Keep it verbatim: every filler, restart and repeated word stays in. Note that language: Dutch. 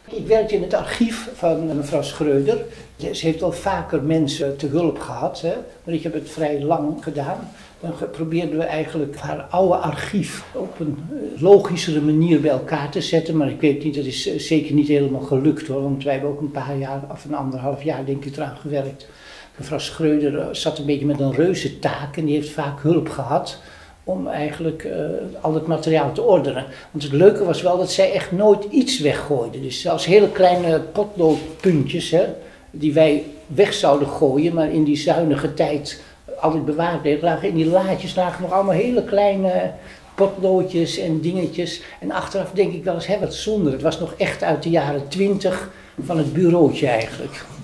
Ik werkte in het archief van mevrouw Schreuder. Ze heeft al vaker mensen te hulp gehad, hè? Maar ik heb het vrij lang gedaan. Dan probeerden we eigenlijk haar oude archief op een logischere manier bij elkaar te zetten. Maar ik weet niet, dat is zeker niet helemaal gelukt hoor. Want wij hebben ook een paar jaar, of een anderhalf jaar denk ik eraan gewerkt. Mevrouw Schreuder zat een beetje met een reuze taak en die heeft vaak hulp gehad om eigenlijk uh, al het materiaal te ordenen. Want het leuke was wel dat zij echt nooit iets weggooide. Dus zelfs hele kleine potloodpuntjes, hè, die wij weg zouden gooien, maar in die zuinige tijd altijd bewaard bleef, lagen in die laadjes lagen nog allemaal hele kleine potloodjes en dingetjes. En achteraf denk ik wel eens, hé, wat zonde. Het was nog echt uit de jaren twintig van het bureautje eigenlijk.